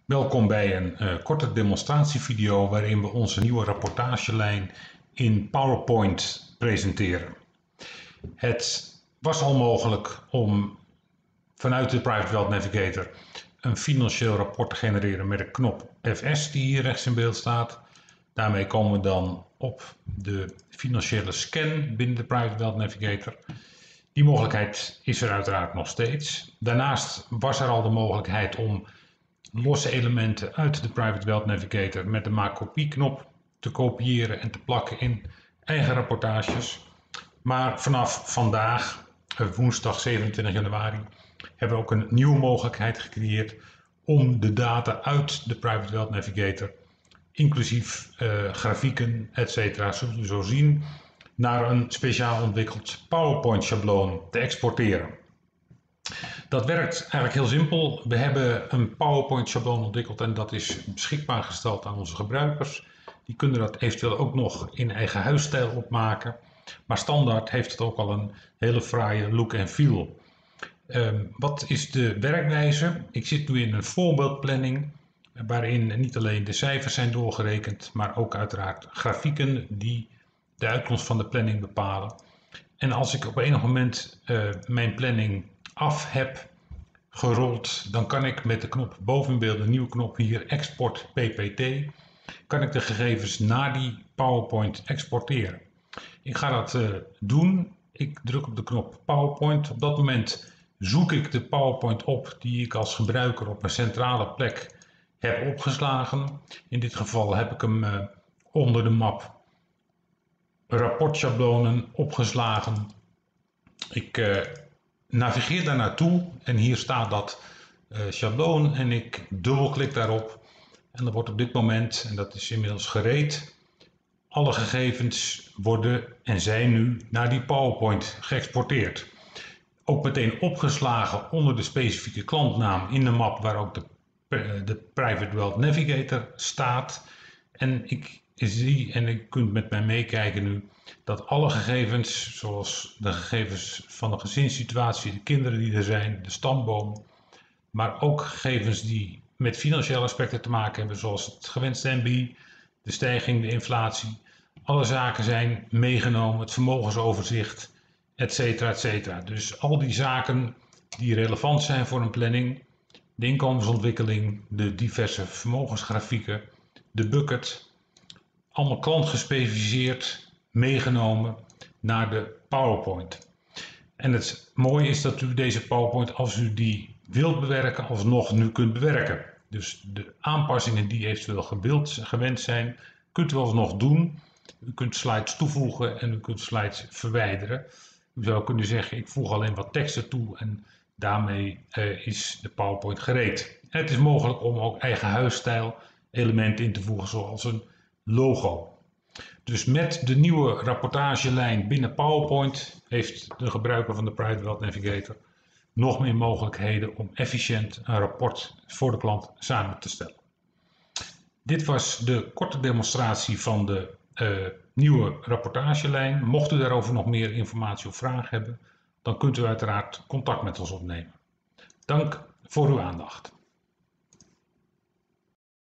Welkom bij een korte demonstratievideo waarin we onze nieuwe rapportagelijn in PowerPoint presenteren. Het was al mogelijk om vanuit de Private Wealth Navigator een financieel rapport te genereren met de knop FS die hier rechts in beeld staat. Daarmee komen we dan op de financiële scan binnen de Private Wealth Navigator. Die mogelijkheid is er uiteraard nog steeds. Daarnaast was er al de mogelijkheid om losse elementen uit de Private Wealth Navigator met de maak kopie knop te kopiëren en te plakken in eigen rapportages. Maar vanaf vandaag, woensdag 27 januari, hebben we ook een nieuwe mogelijkheid gecreëerd om de data uit de Private Wealth Navigator, inclusief grafieken, etc., zult u zo zien, naar een speciaal ontwikkeld PowerPoint schabloon te exporteren. Dat werkt eigenlijk heel simpel. We hebben een PowerPoint schabloon ontwikkeld en dat is beschikbaar gesteld aan onze gebruikers. Die kunnen dat eventueel ook nog in eigen huisstijl opmaken. Maar standaard heeft het ook al een hele fraaie look en feel. Wat is de werkwijze? Ik zit nu in een voorbeeldplanning waarin niet alleen de cijfers zijn doorgerekend, maar ook uiteraard grafieken die de uitkomst van de planning bepalen. En als ik op enig moment mijn planning af heb gerold, dan kan ik met de knop boven in beeld, de nieuwe knop hier, Export PPT, kan ik de gegevens naar die PowerPoint exporteren. Ik ga dat doen. Ik druk op de knop PowerPoint. Op dat moment zoek ik de PowerPoint op die ik als gebruiker op een centrale plek heb opgeslagen. In dit geval heb ik hem onder de map rapportschablonen opgeslagen. Ik navigeer daar naartoe en hier staat dat schabloon en ik dubbelklik daarop. En dan wordt op dit moment, en dat is inmiddels gereed, alle gegevens worden en zijn nu naar die PowerPoint geëxporteerd. Ook meteen opgeslagen onder de specifieke klantnaam in de map waar ook de Private Wealth Navigator staat. En ik zie, en u kunt met mij meekijken nu, dat alle gegevens, zoals de gegevens van de gezinssituatie, de kinderen die er zijn, de stamboom, maar ook gegevens die met financiële aspecten te maken hebben, zoals het gewenste NBI, de stijging, de inflatie. Alle zaken zijn meegenomen, het vermogensoverzicht, etc. etc. Dus al die zaken die relevant zijn voor een planning, de inkomensontwikkeling, de diverse vermogensgrafieken, de bucket, allemaal klantgespecificeerd, meegenomen naar de PowerPoint. En het mooie is dat u deze PowerPoint, als u die wilt bewerken, alsnog nu kunt bewerken. Dus de aanpassingen die eventueel gewend zijn, kunt u alsnog doen. U kunt slides toevoegen en u kunt slides verwijderen. U zou kunnen zeggen, ik voeg alleen wat teksten toe en daarmee is de PowerPoint gereed. En het is mogelijk om ook eigen huisstijl elementen in te voegen, zoals een logo. Dus met de nieuwe rapportagelijn binnen PowerPoint heeft de gebruiker van de Private Wealth Navigator nog meer mogelijkheden om efficiënt een rapport voor de klant samen te stellen. Dit was de korte demonstratie van de nieuwe rapportagelijn. Mocht u daarover nog meer informatie of vragen hebben, dan kunt u uiteraard contact met ons opnemen. Dank voor uw aandacht.